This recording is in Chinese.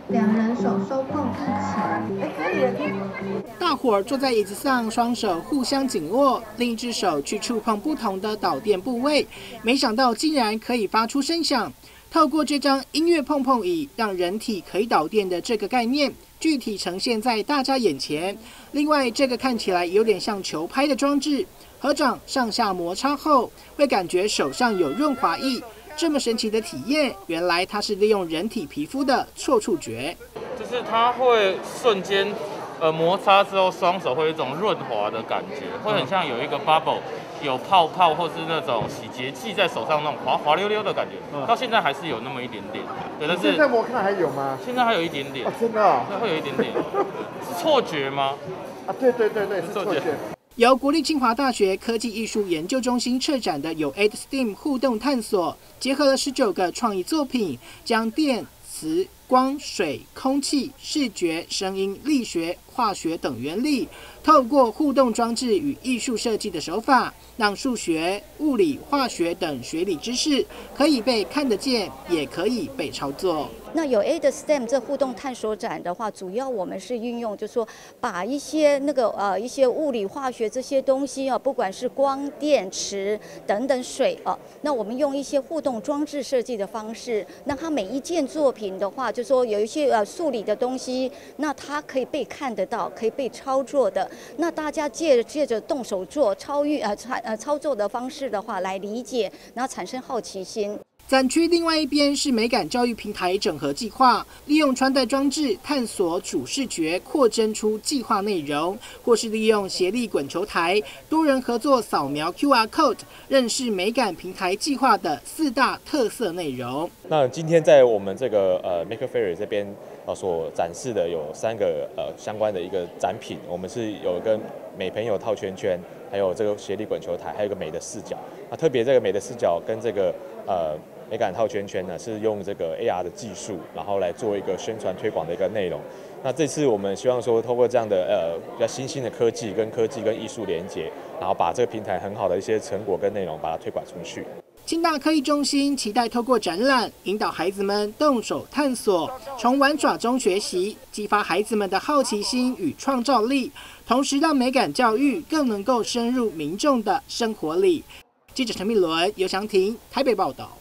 两人手收碰一起。 大伙儿坐在椅子上，双手互相紧握，另一只手去触碰不同的导电部位，没想到竟然可以发出声响。透过这张音乐碰碰椅，让人体可以导电的这个概念，具体呈现在大家眼前。另外，这个看起来有点像球拍的装置，合掌上下摩擦后，会感觉手上有润滑液。这么神奇的体验，原来它是利用人体皮肤的错触觉， 就是它会瞬间摩擦之后，双手会有一种润滑的感觉，会很像有一个 bubble。有泡泡或是那种洗洁剂在手上那种滑溜溜的感觉，到现在还是有那么一点点。对，但是现在我看还有吗？ 现在还有一点点。 哦，真的哦？ 对，会有一点点。是错觉吗？ 啊，对，是错觉。 由国立清华大学科技艺术研究中心策展的有 8 STEAM 互动探索，结合了19个创意作品，将电、磁、光、水、空气、视觉、声音、力学、化学等原理，透过互动装置与艺术设计的手法，让数学、物理、化学等学理知识可以被看得见，也可以被操作。 那有 8 STEM 这互动探索展的话，主要我们是运用，就是说把一些一些物理、化学这些东西啊，不管是光电池等等水啊，那我们用一些互动装置设计的方式，那它每一件作品的话，就说有一些数理的东西，那它可以被看得到，可以被操作的。那大家借着动手做、操作的方式的话来理解，然后产生好奇心。 展区另外一边是美感教育平台整合计划，利用穿戴装置探索主视觉，扩增出计划内容，或是利用协力滚球台，多人合作扫描 QR code， 认识美感平台计划的4大特色内容。 那今天在我们这个Maker Faire 这边所展示的有3个相关的一个展品，我们是有跟美朋友套圈圈，还有这个协力滚球台，还有一个美的视角。那特别这个美的视角跟这个美感套圈圈呢，是用这个 AR 的技术，然后来做一个宣传推广的一个内容。那这次我们希望说，透过这样的比较新兴的科技跟艺术连结，然后把这个平台很好的一些成果跟内容，把它推广出去。 清大科艺中心期待透过展览，引导孩子们动手探索，从玩耍中学习，激发孩子们的好奇心与创造力，同时让美感教育更能够深入民众的生活里。记者陈密伦、尤祥廷台北报道。